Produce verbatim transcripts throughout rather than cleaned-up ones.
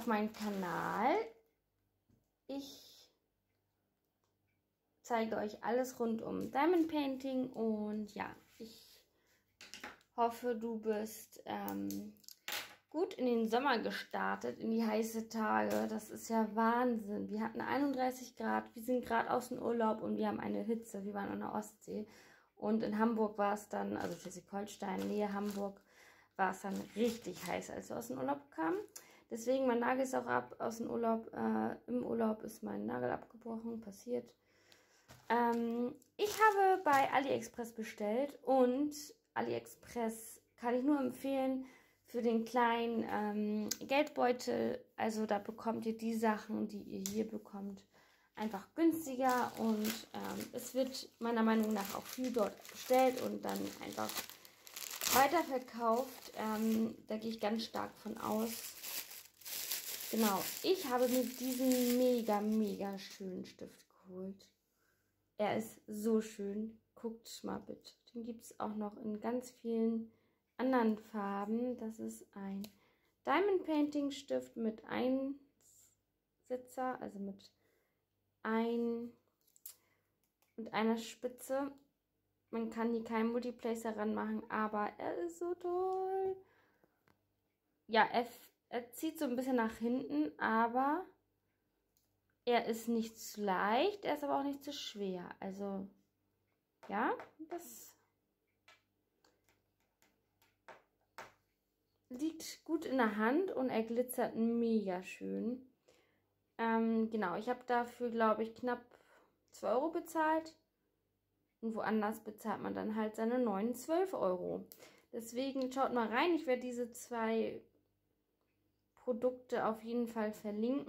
auf meinen Kanal. Ich zeige euch alles rund um Diamond Painting und ja, ich hoffe, du bist ähm, gut in den Sommer gestartet, in die heiße Tage. Das ist ja Wahnsinn. Wir hatten einunddreißig Grad, wir sind gerade aus dem Urlaub und wir haben eine Hitze. Wir waren an der Ostsee und in Hamburg war es dann, also Schleswig-Holstein, Nähe Hamburg, war es dann richtig heiß, als wir aus dem Urlaub kamen. Deswegen, mein Nagel ist auch ab aus dem Urlaub. Äh, Im Urlaub ist mein Nagel abgebrochen, passiert. Ähm, ich habe bei AliExpress bestellt und AliExpress kann ich nur empfehlen für den kleinen ähm, Geldbeutel. Also da bekommt ihr die Sachen, die ihr hier bekommt, einfach günstiger und ähm, es wird meiner Meinung nach auch viel dort bestellt und dann einfach weiterverkauft. Ähm, da gehe ich ganz stark von aus. Genau, ich habe mir diesen mega, mega schönen Stift geholt. Er ist so schön. Guckt mal bitte. Den gibt es auch noch in ganz vielen anderen Farben. Das ist ein Diamond Painting Stift mit Einsitzer, also mit ein und einer Spitze. Man kann hier keinen Multiplacer ranmachen, aber er ist so toll. Ja, er, er zieht so ein bisschen nach hinten, aber er ist nicht zu leicht, er ist aber auch nicht zu schwer. Also, ja, das liegt gut in der Hand und er glitzert mega schön. Ähm, genau, ich habe dafür, glaube ich, knapp zwei Euro bezahlt. Und woanders bezahlt man dann halt seine neun, zwölf Euro. Deswegen schaut mal rein. Ich werde diese zwei Produkte auf jeden Fall verlinken.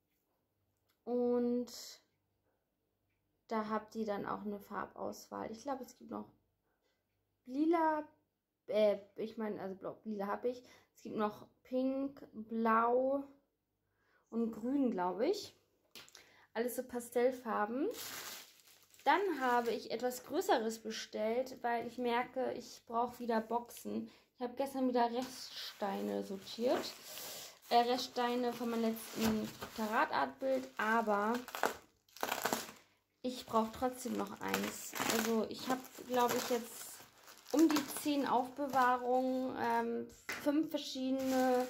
Und da habt ihr dann auch eine Farbauswahl. Ich glaube, es gibt noch lila, äh, ich meine, also blau, lila habe ich. Es gibt noch pink, blau und grün, glaube ich. Alles so Pastellfarben. Dann habe ich etwas Größeres bestellt, weil ich merke, ich brauche wieder Boxen. Ich habe gestern wieder Reststeine sortiert. Äh, Reststeine von meinem letzten Tarat-Art-Bild, aber ich brauche trotzdem noch eins. Also ich habe, glaube ich, jetzt um die zehn Aufbewahrungen, ähm, fünf verschiedene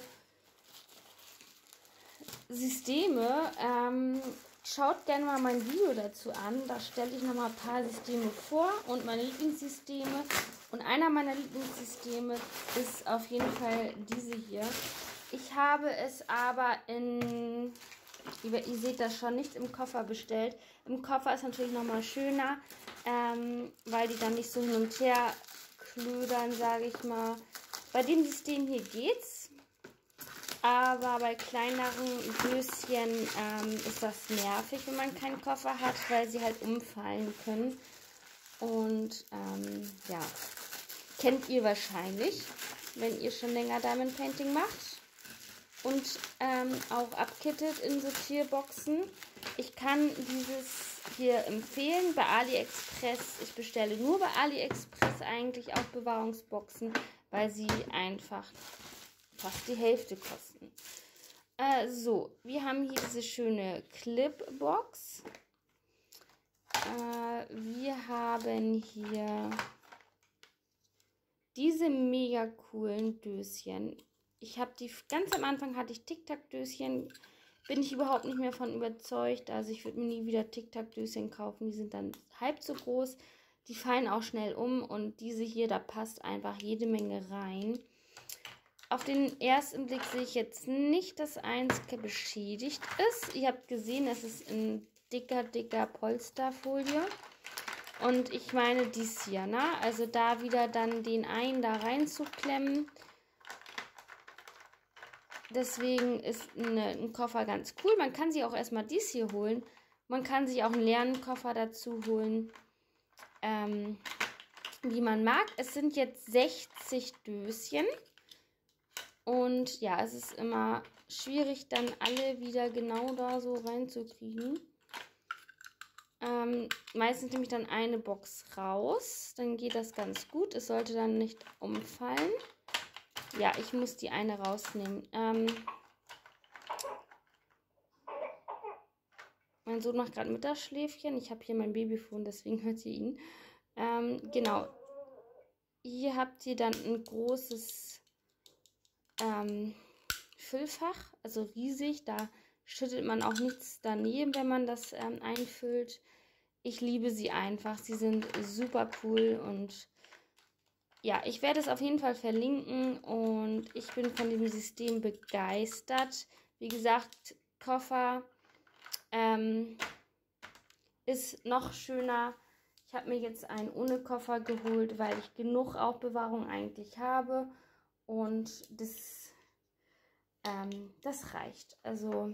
Systeme. Ähm, schaut gerne mal mein Video dazu an. Da stelle ich nochmal ein paar Systeme vor und meine Lieblingssysteme. Und einer meiner Lieblingssysteme ist auf jeden Fall diese hier. Ich habe es aber in, ihr seht das schon, nicht im Koffer bestellt. Im Koffer ist natürlich nochmal schöner, ähm, weil die dann nicht so hin und her klödern, sage ich mal. Bei dem System hier geht's. Aber bei kleineren Döschen ähm, ist das nervig, wenn man keinen Koffer hat, weil sie halt umfallen können. Und ähm, ja, kennt ihr wahrscheinlich, wenn ihr schon länger Diamond Painting macht. Und ähm, auch abkittet in Sortierboxen. Ich kann dieses hier empfehlen bei AliExpress. Ich bestelle nur bei AliExpress eigentlich Aufbewahrungsboxen, weil sie einfach fast die Hälfte kosten. Äh, so, wir haben hier diese schöne Clipbox. Äh, wir haben hier diese mega coolen Döschen. Ich habe die, ganz am Anfang hatte ich Tic-Tac-Döschen, bin ich überhaupt nicht mehr von überzeugt. Also ich würde mir nie wieder Tic-Tac-Döschen kaufen, die sind dann halb so groß. Die fallen auch schnell um und diese hier, da passt einfach jede Menge rein. Auf den ersten Blick sehe ich jetzt nicht, dass eins beschädigt ist. Ihr habt gesehen, es ist in dicker, dicker Polsterfolie. Und ich meine dies hier, ne? Also da wieder dann den einen da reinzuklemmen. Deswegen ist eine, ein Koffer ganz cool. Man kann sich auch erstmal dies hier holen. Man kann sich auch einen leeren Koffer dazu holen, ähm, wie man mag. Es sind jetzt sechzig Döschen. Und ja, es ist immer schwierig, dann alle wieder genau da so reinzukriegen. Ähm, meistens nehme ich dann eine Box raus. Dann geht das ganz gut. Es sollte dann nicht umfallen. Ja, ich muss die eine rausnehmen. Ähm, Mein Sohn macht gerade Mittagsschläfchen. Ich habe hier mein Babyphone, deswegen hört ihr ihn. Ähm, genau. Hier habt ihr dann ein großes ähm, Füllfach, also riesig. Da schüttet man auch nichts daneben, wenn man das ähm, einfüllt. Ich liebe sie einfach. Sie sind super cool und ja, ich werde es auf jeden Fall verlinken und ich bin von diesem System begeistert. Wie gesagt, Koffer ähm, ist noch schöner. Ich habe mir jetzt einen ohne Koffer geholt, weil ich genug Aufbewahrung eigentlich habe und das, ähm, das reicht. Also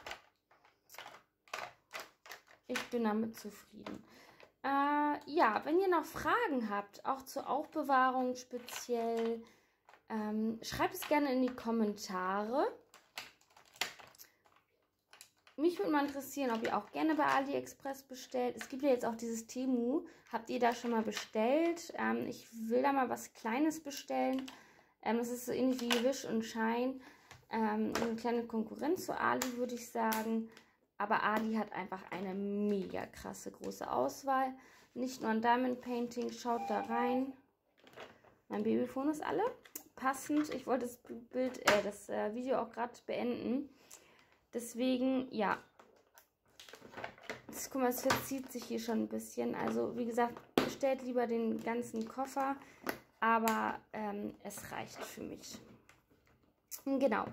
ich bin damit zufrieden. Äh, ja, wenn ihr noch Fragen habt, auch zur Aufbewahrung speziell, ähm, schreibt es gerne in die Kommentare. Mich würde mal interessieren, ob ihr auch gerne bei AliExpress bestellt. Es gibt ja jetzt auch dieses Temu. Habt ihr da schon mal bestellt? Ähm, ich will da mal was Kleines bestellen. Ähm, das ist so ähnlich wie Wish und Shine. Ähm, eine kleine Konkurrenz zu Ali, würde ich sagen. Aber Ali hat einfach eine mega krasse große Auswahl. Nicht nur ein Diamond Painting, schaut da rein. Mein Babyphone ist alle. Passend. Ich wollte das Bild, äh, das äh, Video auch gerade beenden. Deswegen, ja. Das, guck mal, es verzieht sich hier schon ein bisschen. Also, wie gesagt, bestellt lieber den ganzen Koffer. Aber ähm, es reicht für mich. Genau.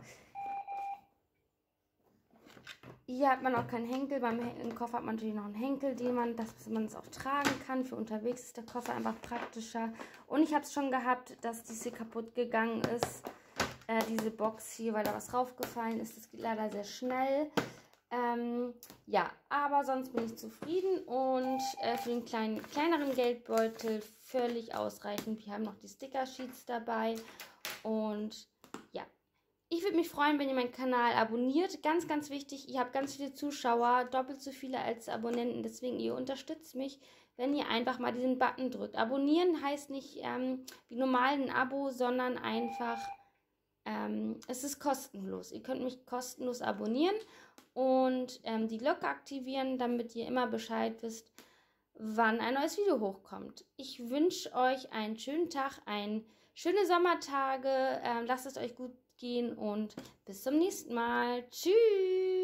Hier hat man auch keinen Henkel. Beim Hen Koffer hat man natürlich noch einen Henkel, den man, dass man es auch tragen kann. Für unterwegs ist der Koffer einfach praktischer. Und ich habe es schon gehabt, dass diese kaputt gegangen ist. Äh, diese Box hier, weil da was raufgefallen ist. Das geht leider sehr schnell. Ähm, ja, aber sonst bin ich zufrieden. Und äh, für den kleinen, kleineren Geldbeutel völlig ausreichend. Wir haben noch die Sticker-Sheets dabei. Und ja. Ich würde mich freuen, wenn ihr meinen Kanal abonniert. Ganz, ganz wichtig, ihr habt ganz viele Zuschauer, doppelt so viele als Abonnenten. Deswegen, ihr unterstützt mich, wenn ihr einfach mal diesen Button drückt. Abonnieren heißt nicht ähm, wie normal ein Abo, sondern einfach, ähm, es ist kostenlos. Ihr könnt mich kostenlos abonnieren und ähm, die Glocke aktivieren, damit ihr immer Bescheid wisst, wann ein neues Video hochkommt. Ich wünsche euch einen schönen Tag, ein schöne Sommertage. Ähm, lasst es euch gut gehen und bis zum nächsten Mal. Tschüss!